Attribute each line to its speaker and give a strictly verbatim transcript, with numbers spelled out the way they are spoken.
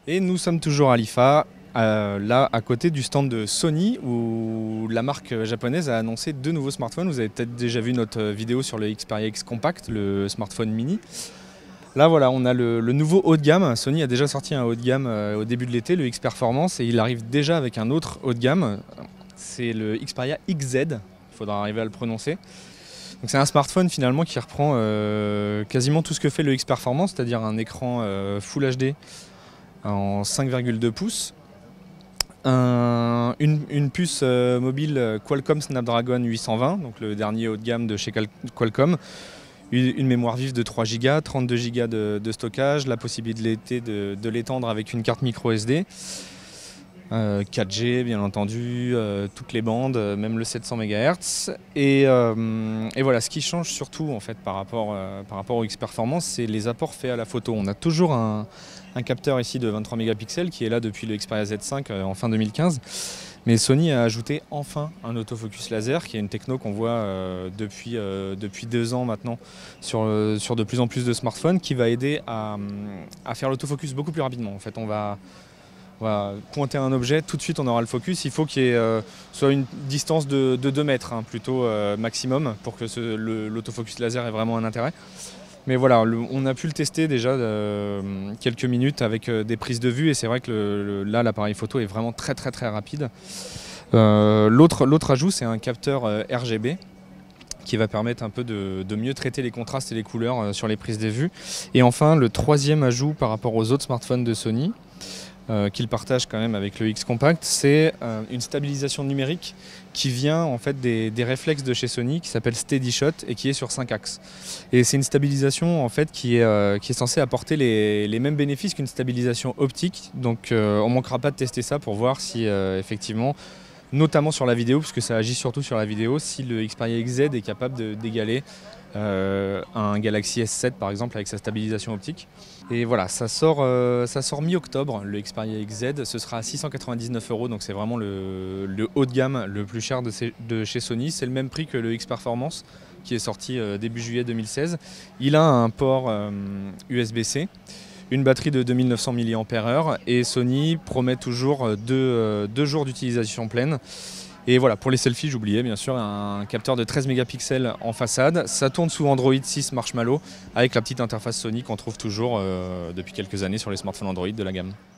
Speaker 1: Et nous sommes toujours à l'I F A, euh, là à côté du stand de Sony où la marque japonaise a annoncé deux nouveaux smartphones. Vous avez peut-être déjà vu notre vidéo sur le Xperia X Compact, le smartphone mini. Là voilà, on a le, le nouveau haut de gamme. Sony a déjà sorti un haut de gamme euh, au début de l'été, le X Performance, et il arrive déjà avec un autre haut de gamme. C'est le Xperia X Z, il faudra arriver à le prononcer. Donc c'est un smartphone finalement qui reprend euh, quasiment tout ce que fait le X Performance, c'est-à-dire un écran euh, Full H D en cinq virgule deux pouces, un, une, une puce euh, mobile Qualcomm Snapdragon huit cent vingt, donc le dernier haut de gamme de chez Qualcomm, une, une mémoire vive de trois giga, trente-deux giga de, de stockage, la possibilité de, de l'étendre avec une carte micro S D, euh, quatre G bien entendu, euh, toutes les bandes, même le sept cents mégahertz. Et, euh, et voilà, ce qui change surtout en fait par rapport, euh, par rapport au X Performance, c'est les apports faits à la photo. On a toujours un, un capteur ici de vingt-trois mégapixels qui est là depuis le Xperia Z cinq euh, en fin deux mille quinze. Mais Sony a ajouté enfin un autofocus laser, qui est une techno qu'on voit euh, depuis, euh, depuis deux ans maintenant sur, euh, sur de plus en plus de smartphones, qui va aider à, à faire l'autofocus beaucoup plus rapidement. En fait, on va, on va pointer un objet, tout de suite on aura le focus. Il faut qu'il y ait euh, soit une distance de, de deux mètres, hein, plutôt euh, maximum, pour que l'autofocus laser ait vraiment un intérêt. Mais voilà, le, on a pu le tester déjà euh, quelques minutes avec euh, des prises de vue, et c'est vrai que le, le, là l'appareil photo est vraiment très très très rapide. Euh, L'autre l'autre ajout, c'est un capteur euh, R G B qui va permettre un peu de, de mieux traiter les contrastes et les couleurs euh, sur les prises de vue. Et enfin, le troisième ajout par rapport aux autres smartphones de Sony, Euh, qu'il partage quand même avec le X Compact, c'est euh, une stabilisation numérique qui vient en fait des, des réflexes de chez Sony, qui s'appelle Steady Shot et qui est sur cinq axes. Et c'est une stabilisation en fait qui est, euh, qui est censée apporter les, les mêmes bénéfices qu'une stabilisation optique. Donc euh, on ne manquera pas de tester ça pour voir si euh, effectivement, notamment sur la vidéo, parce que ça agit surtout sur la vidéo, si le Xperia X Z est capable d'égaler euh, un Galaxy S sept par exemple avec sa stabilisation optique. Et voilà, ça sort, euh, ça sort mi-octobre, le Xperia X Z, ce sera à six cent quatre-vingt-dix-neuf euros, donc c'est vraiment le, le haut de gamme le plus cher de, ces, de chez Sony. C'est le même prix que le X Performance qui est sorti euh, début juillet deux mille seize. Il a un port euh, U S B C, une batterie de deux mille neuf cents milliampères heure, et Sony promet toujours deux, euh, deux jours d'utilisation pleine. Et voilà, pour les selfies, j'oubliais bien sûr un capteur de treize mégapixels en façade. Ça tourne sous Android six Marshmallow avec la petite interface Sony qu'on trouve toujours euh, depuis quelques années sur les smartphones Android de la gamme.